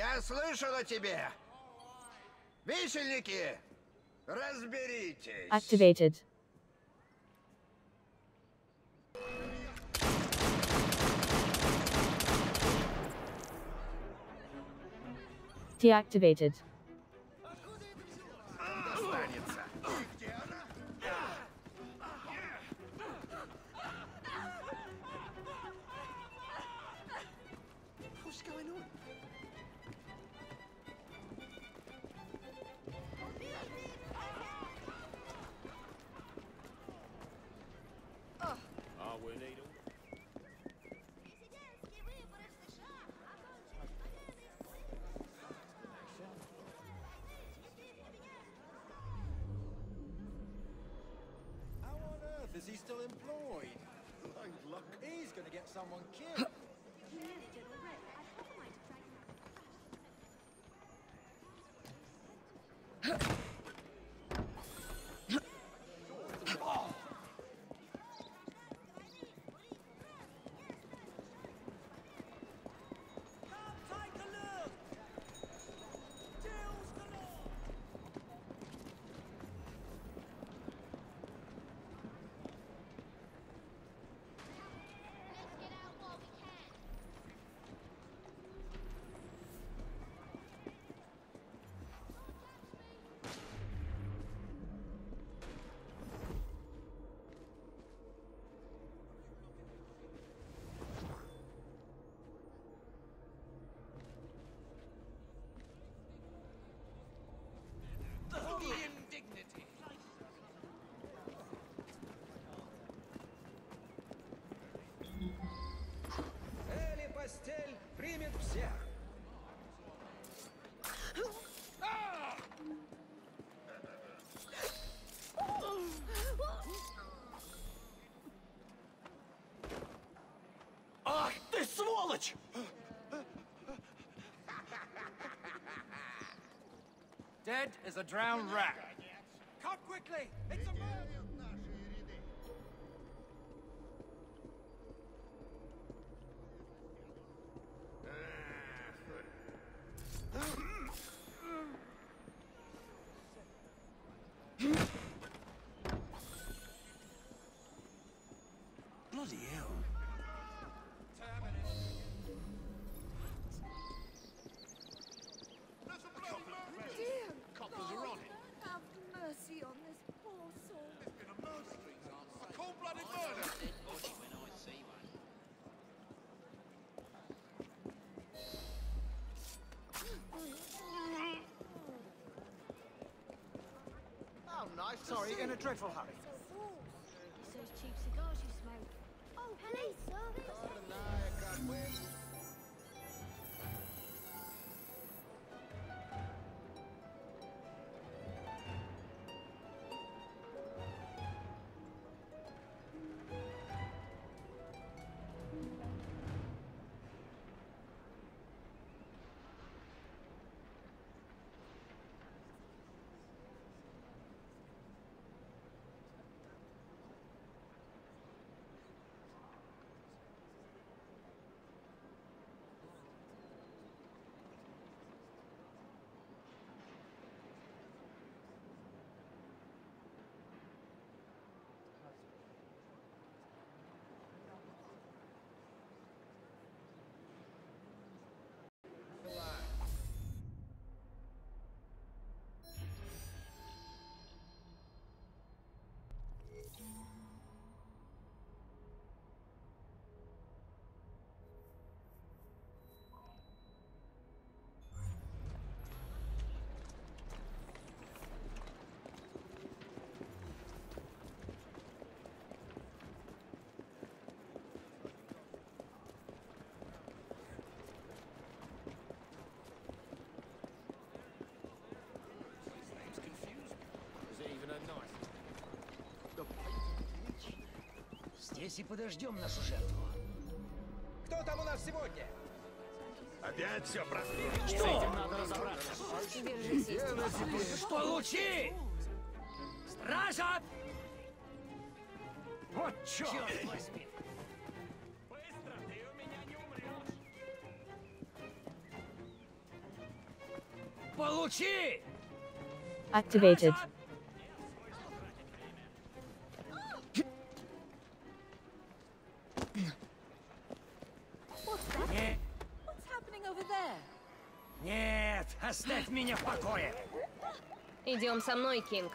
Я слышал о тебе! Висельники, разберитесь! Activated. Deactivated. Останется. What's going on? How on earth is he still employed? Look, he's gonna get someone killed. Эли постель примет всех. Ах ты сволочь! Dead as a drowned rat. Come quickly! It's a murder! Bloody hell. Dear Coppers are on it. have mercy on this poor soul. There's been a murder. A cold-blooded murder. Oh, nice. Sorry, in a dreadful hurry. It's those cheap cigars you smoke. Oh, police, sir. Здесь и подождем нашу жертву. Кто там у нас сегодня? Опять все прозрело. С этим надо разобраться. Получи! Стража! Вот черт! Черт возьми! Получи! Activated. Не- What's happening over there? Нет, оставь меня в покое. Идем со мной, Кинг.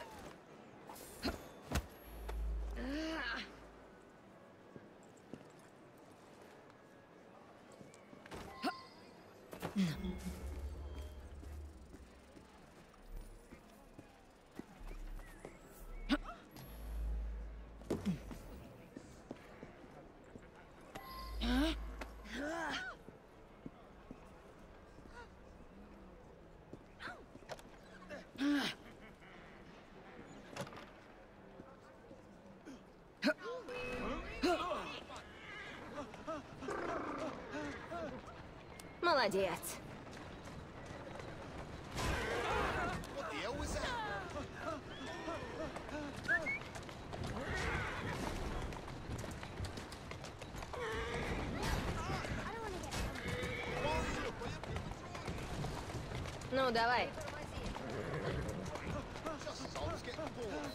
Молодец. What the hell was that? Ну, давай. Just as I was getting bored.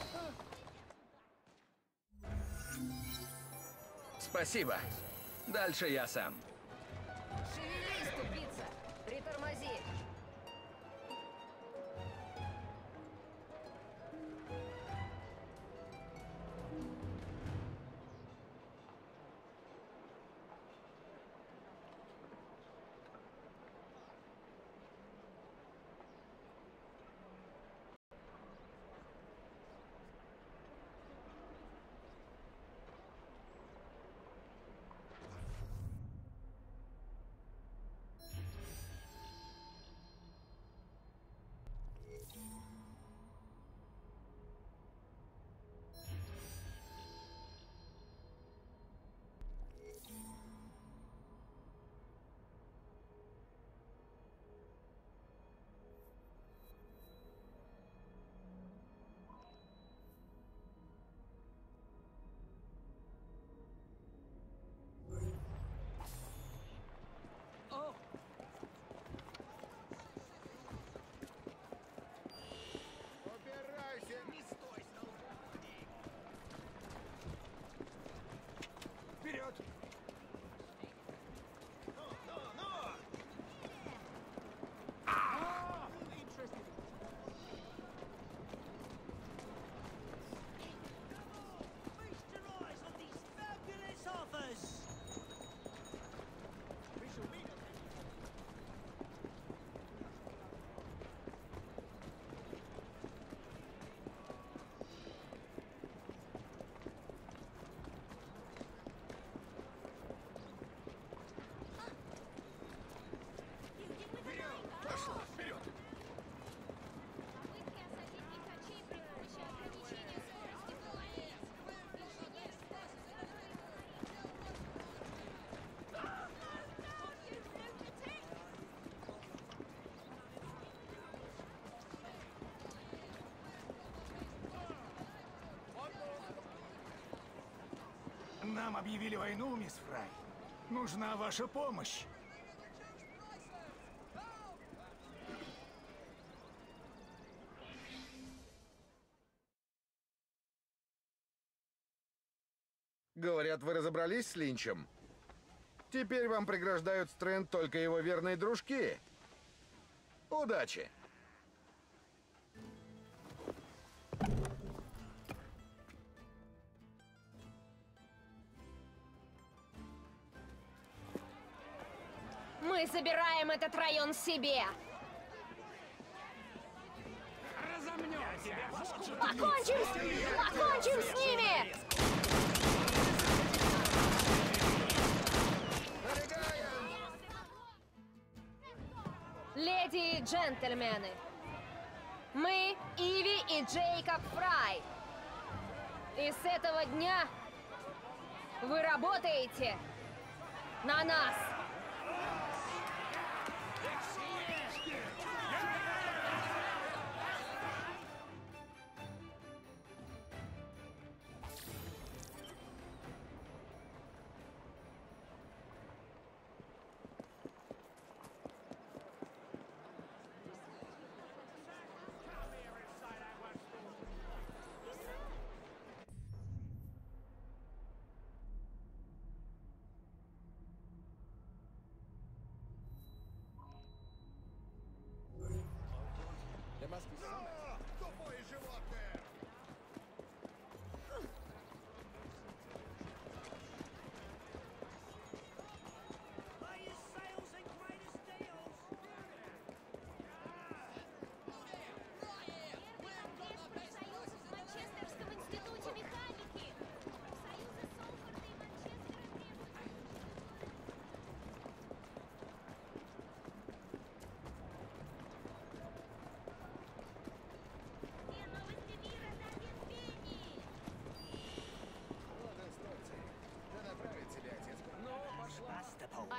Спасибо. Дальше я сам. Шевелись, тупица. Притормози. Убирайся, не стой, Вперед! Пошла, вперед! Попытки осадить лихачей при помощи ограничения скорости половец. Нам объявили войну, мисс Фрай. Нужна ваша помощь. Говорят, вы разобрались с Линчем? Теперь вам преграждают Стрэнд только его верные дружки. Удачи! Мы забираем этот район себе. Покончим с ними! Леди и джентльмены, мы Иви и Джейкоб Фрай. И с этого дня вы работаете на нас.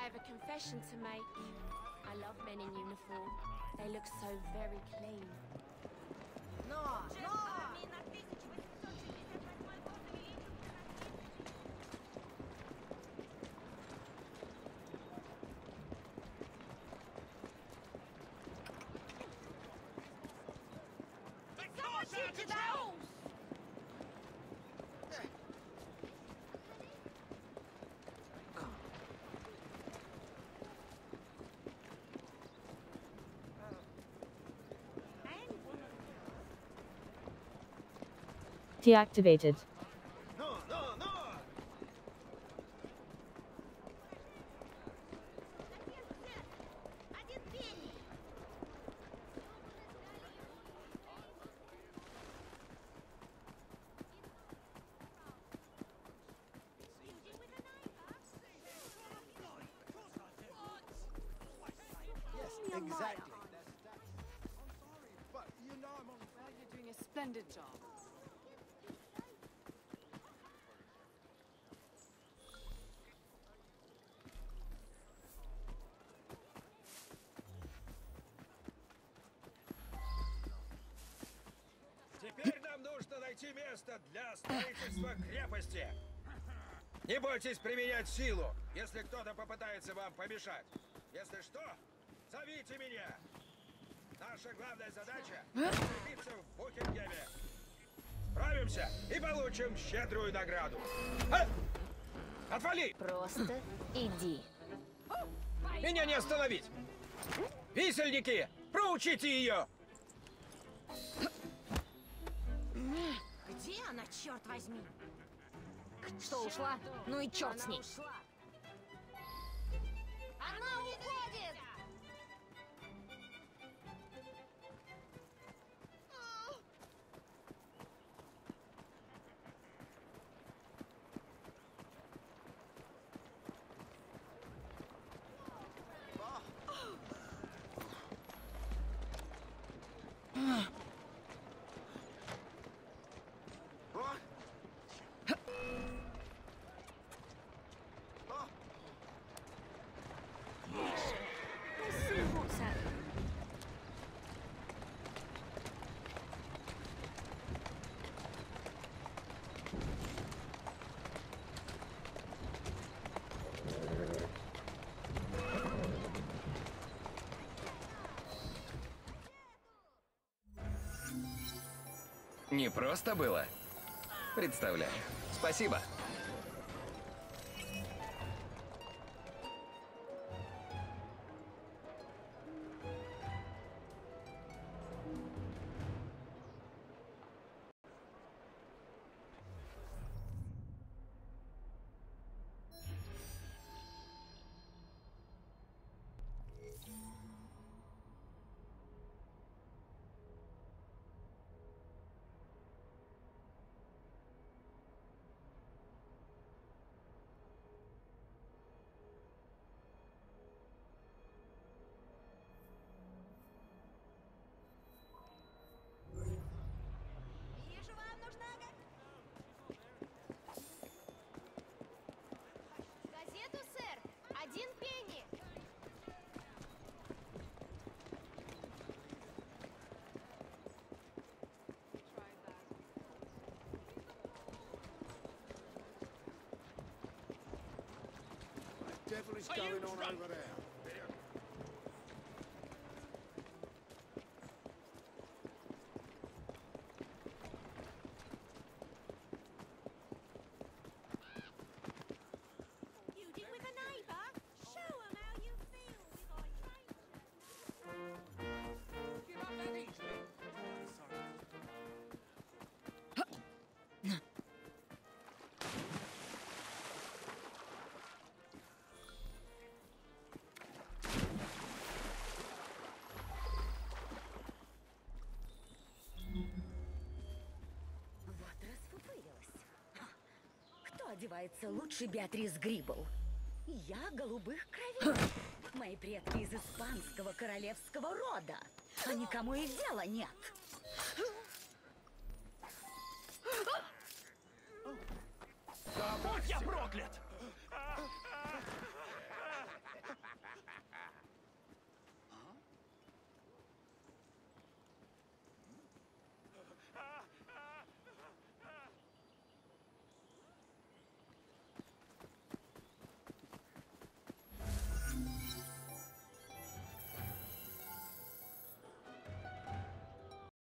I have a confession to make. I love men in uniform. They look so very clean. Someone teach you that! Deactivated. No, no, no! Yes, exactly. I'm sorry, but you know I'm on. You're doing a splendid job. Теперь нам нужно найти место для строительства крепости. Не бойтесь применять силу, если кто-то попытается вам помешать. Если что, зовите меня. Наша главная задача — закрепиться в Букингеме. Справимся и получим щедрую награду. Отвали! Просто иди. Меня не остановить! Висельники, проучите ее! Где она, черт возьми? Что, ушла? Ну и черт с ней. Она уходит! Не просто было? Представляю. Спасибо. Газету, сэр! 1 пенни! What the devil is going on over there? Feuding with a neighbour? Show 'em how you feel with our train. Give up that easily. Sorry. Вот расфуфырилась. Кто одевается лучше Беатрис Гриббл? Я голубых кровей. Мои предки из испанского королевского рода. А никому и дела нет.